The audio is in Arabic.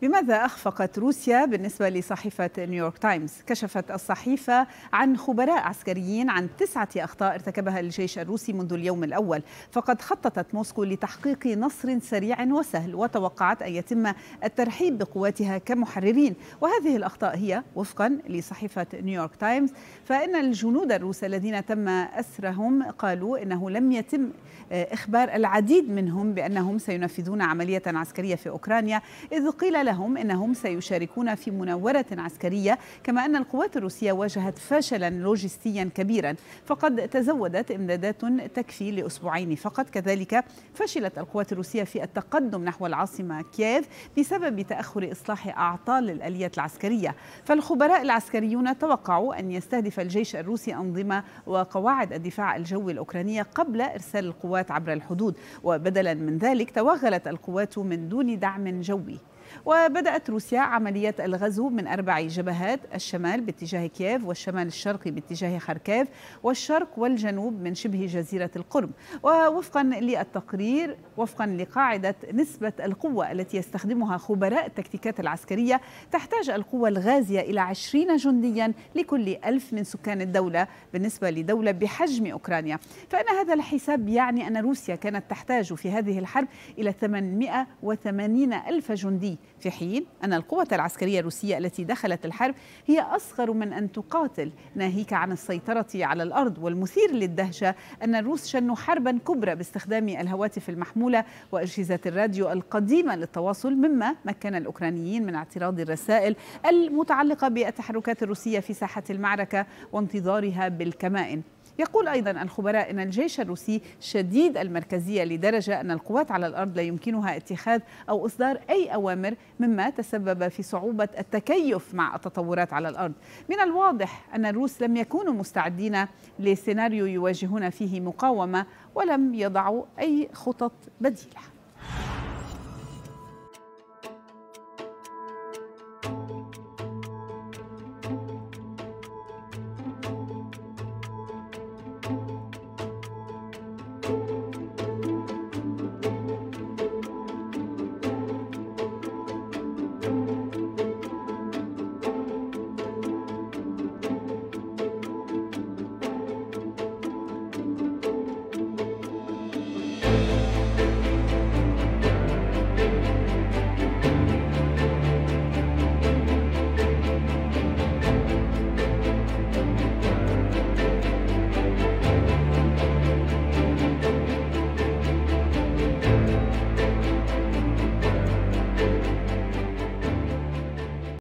بماذا أخفقت روسيا بالنسبة لصحيفة نيويورك تايمز؟ كشفت الصحيفة عن خبراء عسكريين عن 9 أخطاء ارتكبها الجيش الروسي منذ اليوم الأول، فقد خططت موسكو لتحقيق نصر سريع وسهل، وتوقعت أن يتم الترحيب بقواتها كمحررين. وهذه الأخطاء هي وفقا لصحيفة نيويورك تايمز، فإن الجنود الروس الذين تم أسرهم قالوا إنه لم يتم إخبار العديد منهم بأنهم سينفذون عملية عسكرية في أوكرانيا، إذ قيل لهم إنهم سيشاركون في مناورة عسكرية، كما أن القوات الروسية واجهت فشلا لوجستيا كبيرا، فقد تزودت إمدادات تكفي لأسبوعين فقط. كذلك فشلت القوات الروسية في التقدم نحو العاصمة كييف بسبب تأخر إصلاح أعطال الآلية العسكرية. فالخبراء العسكريون توقعوا أن يستهدف الجيش الروسي أنظمة وقواعد الدفاع الجوي الأوكرانية قبل إرسال القوات عبر الحدود، وبدلا من ذلك توغلت القوات من دون دعم جوي. وبدأت روسيا عملية الغزو من 4 جبهات: الشمال باتجاه كييف، والشمال الشرقي باتجاه خاركيف، والشرق والجنوب من شبه جزيرة القرم. ووفقا للتقرير، وفقا لقاعدة نسبة القوة التي يستخدمها خبراء التكتيكات العسكرية، تحتاج القوة الغازية إلى 20 جنديا لكل 1000 من سكان الدولة، بالنسبة لدولة بحجم أوكرانيا. فإن هذا الحساب يعني أن روسيا كانت تحتاج في هذه الحرب إلى 880 ألف جندي، في حين أن القوة العسكرية الروسية التي دخلت الحرب هي أصغر من أن تقاتل، ناهيك عن السيطرة على الأرض. والمثير للدهشة أن الروس شنوا حربا كبرى باستخدام الهواتف المحمولة وأجهزة الراديو القديمة للتواصل، مما مكن الأوكرانيين من اعتراض الرسائل المتعلقة بالتحركات الروسية في ساحة المعركة وانتظارها بالكمائن. يقول أيضا الخبراء أن الجيش الروسي شديد المركزية لدرجة أن القوات على الأرض لا يمكنها اتخاذ أو إصدار أي أوامر، مما تسبب في صعوبة التكيف مع التطورات على الأرض. من الواضح أن الروس لم يكونوا مستعدين لسيناريو يواجهون فيه مقاومة، ولم يضعوا أي خطط بديلة.